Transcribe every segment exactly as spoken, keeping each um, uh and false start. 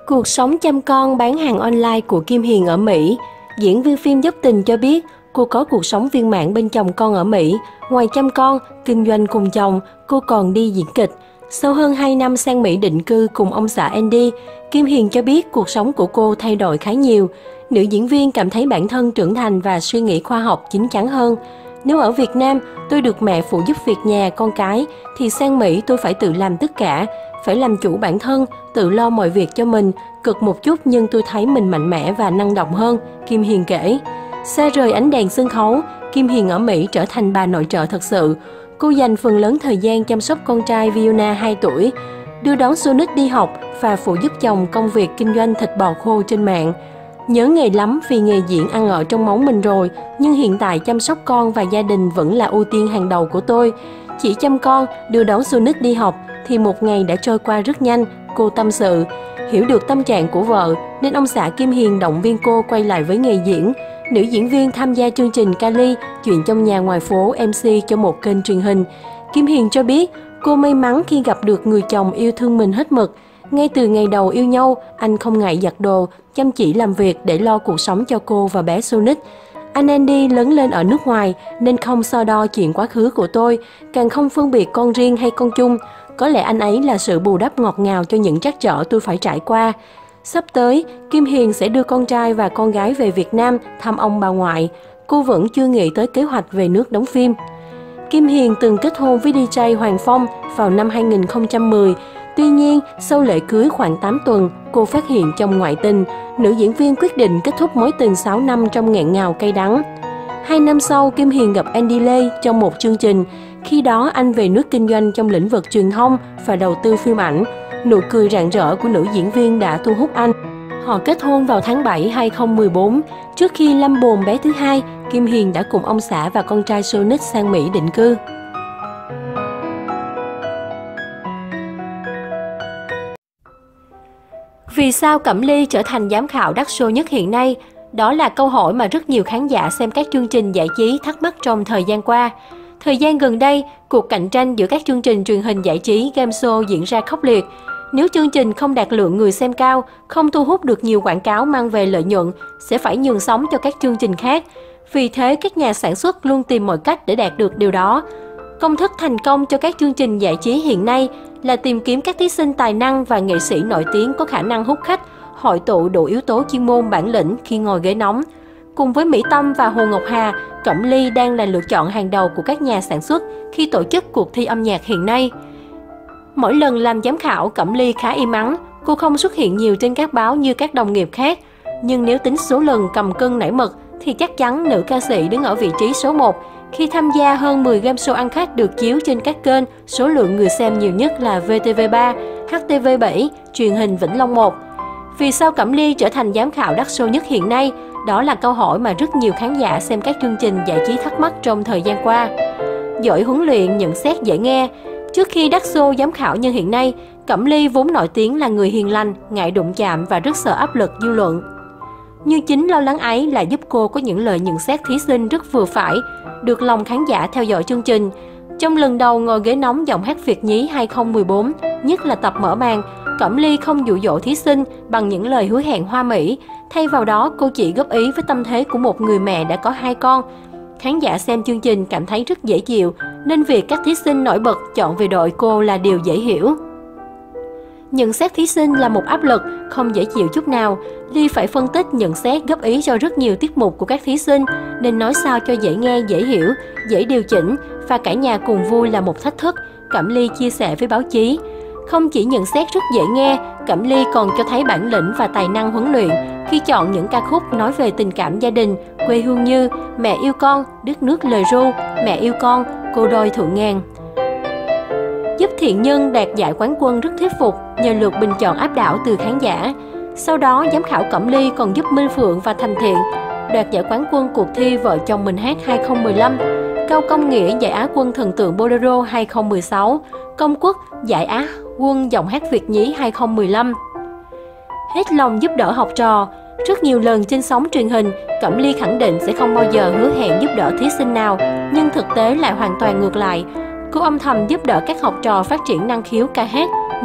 Cuộc sống chăm con bán hàng online của Kim Hiền ở Mỹ. Diễn viên phim dốc tình cho biết cô có cuộc sống viên mãn bên chồng con ở Mỹ. Ngoài chăm con, kinh doanh cùng chồng, cô còn đi diễn kịch. Sau hơn hai năm sang Mỹ định cư cùng ông xã Andy, Kim Hiền cho biết cuộc sống của cô thay đổi khá nhiều. Nữ diễn viên cảm thấy bản thân trưởng thành và suy nghĩ khoa học chín chắn hơn. Nếu ở Việt Nam, tôi được mẹ phụ giúp việc nhà, con cái, thì sang Mỹ tôi phải tự làm tất cả, phải làm chủ bản thân, tự lo mọi việc cho mình, cực một chút nhưng tôi thấy mình mạnh mẽ và năng động hơn, Kim Hiền kể. Xa rời ánh đèn sân khấu, Kim Hiền ở Mỹ trở thành bà nội trợ thật sự. Cô dành phần lớn thời gian chăm sóc con trai Fiona hai tuổi, đưa đón Sonic đi học và phụ giúp chồng công việc kinh doanh thịt bò khô trên mạng. Nhớ nghề lắm vì nghề diễn ăn ở trong máu mình rồi, nhưng hiện tại chăm sóc con và gia đình vẫn là ưu tiên hàng đầu của tôi. Chỉ chăm con, đưa đón Sonic đi học thì một ngày đã trôi qua rất nhanh, cô tâm sự. Hiểu được tâm trạng của vợ nên ông xã Kim Hiền động viên cô quay lại với nghề diễn. Nữ diễn viên tham gia chương trình Cali, chuyện trong nhà ngoài phố em xê cho một kênh truyền hình. Kim Hiền cho biết cô may mắn khi gặp được người chồng yêu thương mình hết mực. Ngay từ ngày đầu yêu nhau, anh không ngại giặt đồ, chăm chỉ làm việc để lo cuộc sống cho cô và bé Sonic. Anh Andy lớn lên ở nước ngoài nên không so đo chuyện quá khứ của tôi, càng không phân biệt con riêng hay con chung. Có lẽ anh ấy là sự bù đắp ngọt ngào cho những trắc trở tôi phải trải qua. Sắp tới, Kim Hiền sẽ đưa con trai và con gái về Việt Nam thăm ông bà ngoại. Cô vẫn chưa nghĩ tới kế hoạch về nước đóng phim. Kim Hiền từng kết hôn với đi giây Hoàng Phong vào năm hai nghìn không trăm mười. Tuy nhiên, sau lễ cưới khoảng tám tuần, cô phát hiện chồng ngoại tình. Nữ diễn viên quyết định kết thúc mối tình sáu năm trong nghẹn ngào cay đắng. Hai năm sau, Kim Hiền gặp Andy Lê trong một chương trình. Khi đó, anh về nước kinh doanh trong lĩnh vực truyền thông và đầu tư phim ảnh. Nụ cười rạng rỡ của nữ diễn viên đã thu hút anh. Họ kết hôn vào tháng bảy hai nghìn không trăm mười bốn. Trước khi lâm bồn bé thứ hai, Kim Hiền đã cùng ông xã và con trai Sonic sang Mỹ định cư. Vì sao Cẩm Ly trở thành giám khảo đắt show nhất hiện nay? Đó là câu hỏi mà rất nhiều khán giả xem các chương trình giải trí thắc mắc trong thời gian qua. Thời gian gần đây, cuộc cạnh tranh giữa các chương trình truyền hình giải trí game show diễn ra khốc liệt. Nếu chương trình không đạt lượng người xem cao, không thu hút được nhiều quảng cáo mang về lợi nhuận, sẽ phải nhường sóng cho các chương trình khác. Vì thế, các nhà sản xuất luôn tìm mọi cách để đạt được điều đó. Công thức thành công cho các chương trình giải trí hiện nay là tìm kiếm các thí sinh tài năng và nghệ sĩ nổi tiếng có khả năng hút khách, hội tụ đủ yếu tố chuyên môn bản lĩnh khi ngồi ghế nóng. Cùng với Mỹ Tâm và Hồ Ngọc Hà, Cẩm Ly đang là lựa chọn hàng đầu của các nhà sản xuất khi tổ chức cuộc thi âm nhạc hiện nay. Mỗi lần làm giám khảo, Cẩm Ly khá im ắng, cô không xuất hiện nhiều trên các báo như các đồng nghiệp khác. Nhưng nếu tính số lần cầm cân nảy mật, thì chắc chắn nữ ca sĩ đứng ở vị trí số một. Khi tham gia hơn mười game show ăn khách được chiếu trên các kênh, số lượng người xem nhiều nhất là vê tê vê ba, hát tê vê bảy, truyền hình Vĩnh Long một. Vì sao Cẩm Ly trở thành giám khảo đắt show nhất hiện nay? Đó là câu hỏi mà rất nhiều khán giả xem các chương trình giải trí thắc mắc trong thời gian qua. Giỏi huấn luyện, nhận xét dễ nghe. Trước khi đắt show giám khảo như hiện nay, Cẩm Ly vốn nổi tiếng là người hiền lành, ngại đụng chạm và rất sợ áp lực dư luận. Nhưng chính lo lắng ấy là giúp cô có những lời nhận xét thí sinh rất vừa phải, được lòng khán giả theo dõi chương trình. Trong lần đầu ngồi ghế nóng giọng hát Việt nhí hai nghìn không trăm mười bốn, nhất là tập mở màn, Cẩm Ly không dụ dỗ thí sinh bằng những lời hứa hẹn hoa mỹ. Thay vào đó, cô chỉ góp ý với tâm thế của một người mẹ đã có hai con. Khán giả xem chương trình cảm thấy rất dễ chịu, nên việc các thí sinh nổi bật chọn về đội cô là điều dễ hiểu. Nhận xét thí sinh là một áp lực, không dễ chịu chút nào. Ly phải phân tích, nhận xét, góp ý cho rất nhiều tiết mục của các thí sinh, nên nói sao cho dễ nghe, dễ hiểu, dễ điều chỉnh và cả nhà cùng vui là một thách thức, Cẩm Ly chia sẻ với báo chí. Không chỉ nhận xét rất dễ nghe, Cẩm Ly còn cho thấy bản lĩnh và tài năng huấn luyện khi chọn những ca khúc nói về tình cảm gia đình, quê hương như Mẹ yêu con, Đất nước lời ru, Mẹ yêu con, Cô đôi thượng ngàn. Giúp Thiện Nhân đạt giải quán quân rất thuyết phục nhờ lượt bình chọn áp đảo từ khán giả. Sau đó, giám khảo Cẩm Ly còn giúp Minh Phượng và Thành Thiện đoạt giải quán quân cuộc thi Vợ chồng mình hát hai nghìn không trăm mười lăm, Cao Công Nghĩa giải Á quân Thần tượng Bolero hai nghìn không trăm mười sáu, Công Quốc giải Á quân giọng hát Việt nhí hai nghìn không trăm mười lăm. Hết lòng giúp đỡ học trò. Rất nhiều lần trên sóng truyền hình, Cẩm Ly khẳng định sẽ không bao giờ hứa hẹn giúp đỡ thí sinh nào, nhưng thực tế lại hoàn toàn ngược lại. Cô âm thầm giúp đỡ các học trò phát triển năng khiếu ca hát,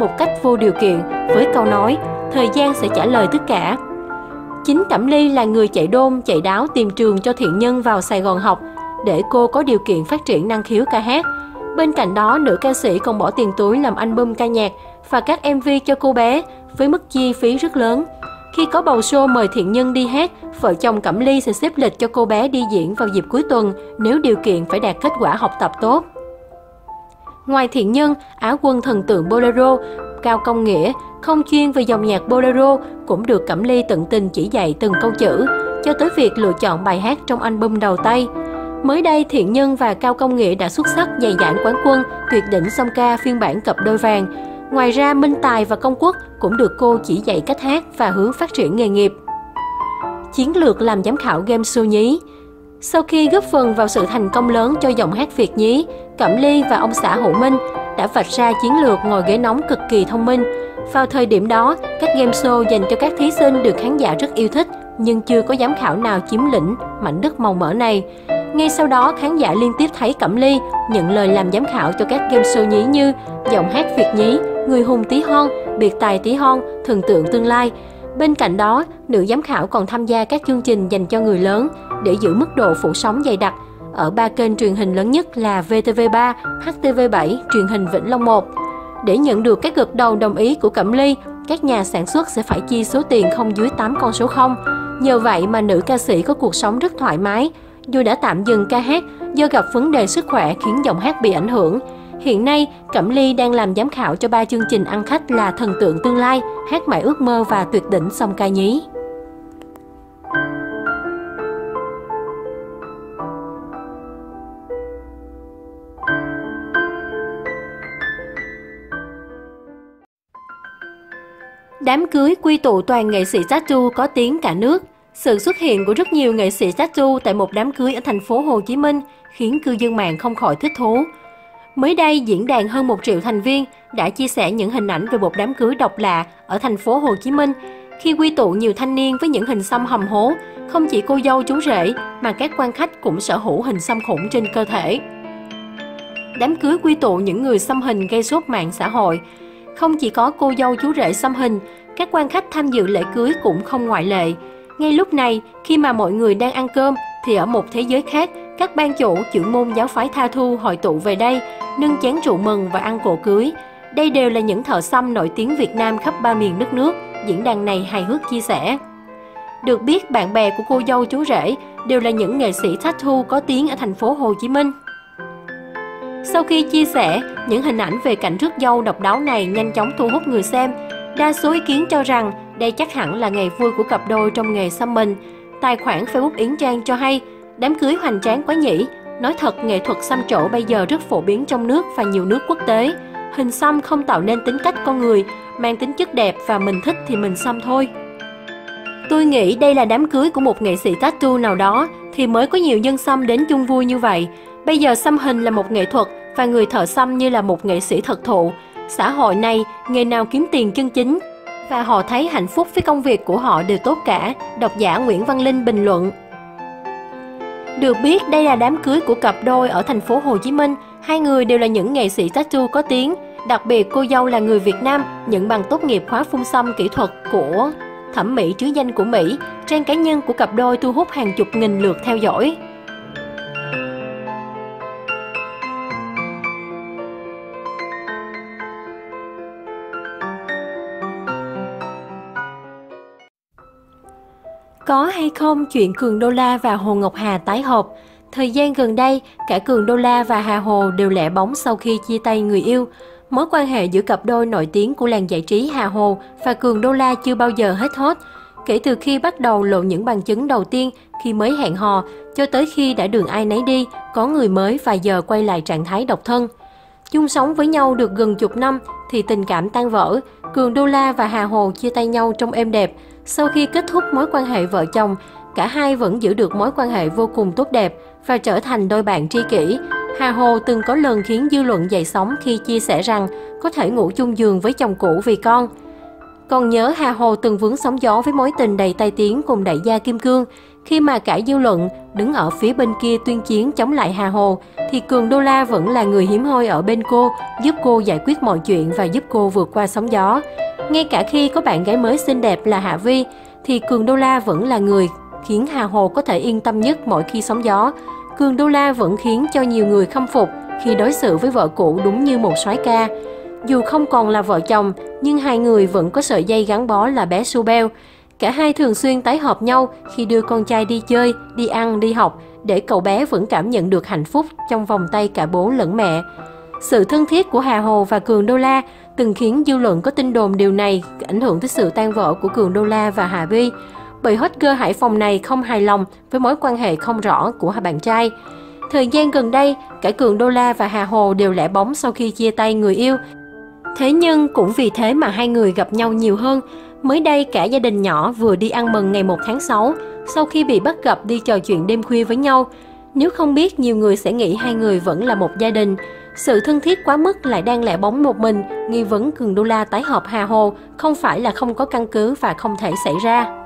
một cách vô điều kiện với câu nói thời gian sẽ trả lời tất cả. Chính Cẩm Ly là người chạy đôn, chạy đáo tìm trường cho Thiện Nhân vào Sài Gòn học để cô có điều kiện phát triển năng khiếu ca hát. Bên cạnh đó, nữ ca sĩ còn bỏ tiền túi làm album ca nhạc và các em vê cho cô bé với mức chi phí rất lớn. Khi có bầu show mời Thiện Nhân đi hát, vợ chồng Cẩm Ly sẽ xếp lịch cho cô bé đi diễn vào dịp cuối tuần nếu điều kiện phải đạt kết quả học tập tốt. Ngoài Thiện Nhân, Á quân thần tượng Bolero, Cao Công Nghĩa, không chuyên về dòng nhạc Bolero, cũng được Cẩm Ly tận tình chỉ dạy từng câu chữ, cho tới việc lựa chọn bài hát trong album đầu tay. Mới đây, Thiện Nhân và Cao Công Nghĩa đã xuất sắc giành giải quán quân tuyệt đỉnh song ca phiên bản cặp đôi vàng. Ngoài ra, Minh Tài và Công Quốc cũng được cô chỉ dạy cách hát và hướng phát triển nghề nghiệp. Chiến lược làm giám khảo game show nhí. Sau khi góp phần vào sự thành công lớn cho giọng hát Việt nhí, Cẩm Ly và ông xã Hữu Minh đã vạch ra chiến lược ngồi ghế nóng cực kỳ thông minh. Vào thời điểm đó, các game show dành cho các thí sinh được khán giả rất yêu thích, nhưng chưa có giám khảo nào chiếm lĩnh mảnh đất màu mỡ này. Ngay sau đó, khán giả liên tiếp thấy Cẩm Ly nhận lời làm giám khảo cho các game show nhí như Giọng hát Việt nhí, Người hùng tí hon, Biệt tài tí hon, Thần tượng tương lai. Bên cạnh đó, nữ giám khảo còn tham gia các chương trình dành cho người lớn để giữ mức độ phủ sóng dày đặc ở ba kênh truyền hình lớn nhất là vê tê vê ba, hát tê vê bảy, truyền hình Vĩnh Long một. Để nhận được các gật đầu đồng ý của Cẩm Ly, các nhà sản xuất sẽ phải chi số tiền không dưới tám con số không. Nhờ vậy mà nữ ca sĩ có cuộc sống rất thoải mái, dù đã tạm dừng ca hát do gặp vấn đề sức khỏe khiến giọng hát bị ảnh hưởng. Hiện nay, Cẩm Ly đang làm giám khảo cho ba chương trình ăn khách là Thần tượng tương lai, Hát mãi ước mơ và Tuyệt đỉnh song ca nhí. Đám cưới quy tụ toàn nghệ sĩ tattoo có tiếng cả nước. Sự xuất hiện của rất nhiều nghệ sĩ tattoo tại một đám cưới ở thành phố Hồ Chí Minh khiến cư dân mạng không khỏi thích thú. Mới đây, diễn đàn hơn một triệu thành viên đã chia sẻ những hình ảnh về một đám cưới độc lạ ở thành phố Hồ Chí Minh khi quy tụ nhiều thanh niên với những hình xăm hầm hố. Không chỉ cô dâu chú rể mà các quan khách cũng sở hữu hình xăm khủng trên cơ thể. Đám cưới quy tụ những người xăm hình gây sốt mạng xã hội. Không chỉ có cô dâu chú rể xăm hình, các quan khách tham dự lễ cưới cũng không ngoại lệ. Ngay lúc này, khi mà mọi người đang ăn cơm, thì ở một thế giới khác, các ban chủ, trưởng môn giáo phái Tha Thu hội tụ về đây, nâng chén rượu mừng và ăn cỗ cưới. Đây đều là những thợ xăm nổi tiếng Việt Nam khắp ba miền đất nước, diễn đàn này hài hước chia sẻ. Được biết, bạn bè của cô dâu chú rể đều là những nghệ sĩ tattoo có tiếng ở thành phố Hồ Chí Minh. Sau khi chia sẻ, những hình ảnh về cảnh rước dâu độc đáo này nhanh chóng thu hút người xem. Đa số ý kiến cho rằng đây chắc hẳn là ngày vui của cặp đôi trong nghề xăm mình. Tài khoản Facebook Yến Trang cho hay, đám cưới hoành tráng quá nhỉ. Nói thật, nghệ thuật xăm trổ bây giờ rất phổ biến trong nước và nhiều nước quốc tế. Hình xăm không tạo nên tính cách con người, mang tính chất đẹp và mình thích thì mình xăm thôi. Tôi nghĩ đây là đám cưới của một nghệ sĩ tattoo nào đó thì mới có nhiều dân xăm đến chung vui như vậy. Bây giờ xăm hình là một nghệ thuật và người thợ xăm như là một nghệ sĩ thực thụ. Xã hội này, nghề nào kiếm tiền chân chính và họ thấy hạnh phúc với công việc của họ đều tốt cả, độc giả Nguyễn Văn Linh bình luận. Được biết, đây là đám cưới của cặp đôi ở thành phố Hồ Chí Minh. Hai người đều là những nghệ sĩ tattoo có tiếng. Đặc biệt, cô dâu là người Việt Nam, nhận bằng tốt nghiệp khóa phun xăm kỹ thuật của Thẩm mỹ trứ danh của Mỹ. Trang cá nhân của cặp đôi thu hút hàng chục nghìn lượt theo dõi. Có hay không chuyện Cường Đô La và Hồ Ngọc Hà tái hợp? Thời gian gần đây, cả Cường Đô La và Hà Hồ đều lẻ bóng sau khi chia tay người yêu. Mối quan hệ giữa cặp đôi nổi tiếng của làng giải trí Hà Hồ và Cường Đô La chưa bao giờ hết hot. Kể từ khi bắt đầu lộ những bằng chứng đầu tiên khi mới hẹn hò, cho tới khi đã đường ai nấy đi, có người mới và giờ quay lại trạng thái độc thân. Chung sống với nhau được gần chục năm thì tình cảm tan vỡ. Cường Đô La và Hà Hồ chia tay nhau trong êm đẹp. Sau khi kết thúc mối quan hệ vợ chồng, cả hai vẫn giữ được mối quan hệ vô cùng tốt đẹp và trở thành đôi bạn tri kỷ. Hà Hồ từng có lần khiến dư luận dậy sóng khi chia sẻ rằng có thể ngủ chung giường với chồng cũ vì con. Còn nhớ Hà Hồ từng vướng sóng gió với mối tình đầy tai tiếng cùng đại gia Kim Cương. Khi mà cả dư luận đứng ở phía bên kia tuyên chiến chống lại Hà Hồ, thì Cường Đô La vẫn là người hiếm hoi ở bên cô, giúp cô giải quyết mọi chuyện và giúp cô vượt qua sóng gió. Ngay cả khi có bạn gái mới xinh đẹp là Hạ Vi, thì Cường Đô La vẫn là người khiến Hà Hồ có thể yên tâm nhất mỗi khi sóng gió. Cường Đô La vẫn khiến cho nhiều người khâm phục khi đối xử với vợ cũ đúng như một soái ca. Dù không còn là vợ chồng, nhưng hai người vẫn có sợi dây gắn bó là bé Su-beo. Cả hai thường xuyên tái hợp nhau khi đưa con trai đi chơi, đi ăn, đi học, để cậu bé vẫn cảm nhận được hạnh phúc trong vòng tay cả bố lẫn mẹ. Sự thân thiết của Hà Hồ và Cường Đô La từng khiến dư luận có tin đồn điều này ảnh hưởng tới sự tan vỡ của Cường Đô La và Hạ Vi. Bởi hot girl Hải Phòng này không hài lòng với mối quan hệ không rõ của hai bạn trai. Thời gian gần đây, cả Cường Đô La và Hà Hồ đều lẻ bóng sau khi chia tay người yêu. Thế nhưng cũng vì thế mà hai người gặp nhau nhiều hơn. Mới đây, cả gia đình nhỏ vừa đi ăn mừng ngày một tháng sáu, sau khi bị bắt gặp đi trò chuyện đêm khuya với nhau. Nếu không biết, nhiều người sẽ nghĩ hai người vẫn là một gia đình. Sự thân thiết quá mức lại đang lẻ bóng một mình, nghi vấn Cường Đô La tái hợp Hà Hồ không phải là không có căn cứ và không thể xảy ra.